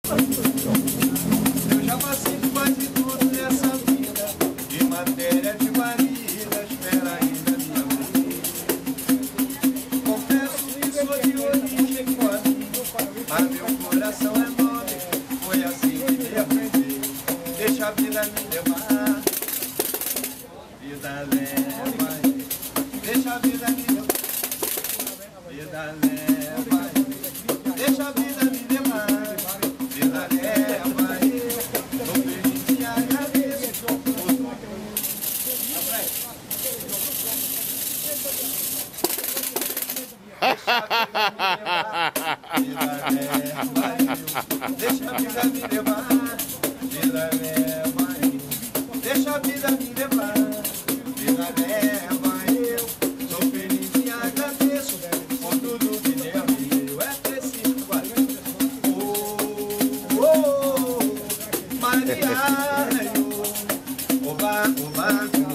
Eu já passei por quase tudo nessa vida, de matéria de marida, espera ainda minha vez. Confesso que sou de origem pobre, mas meu coração é nobre, foi assim que me aprendi. Deixa a vida me levar, vida leva, deixa a vida me levar, vida leva, deixa a vida me levar, vida leva, eu tô feliz e agradeço por tudo. Deixa a vida me levar, vida leva, deixa a vida me levar, vida leva, eu sou feliz e agradeço por tudo que Deus me deu. É preciso guardar. Oh, oh, Maria, oba, oba.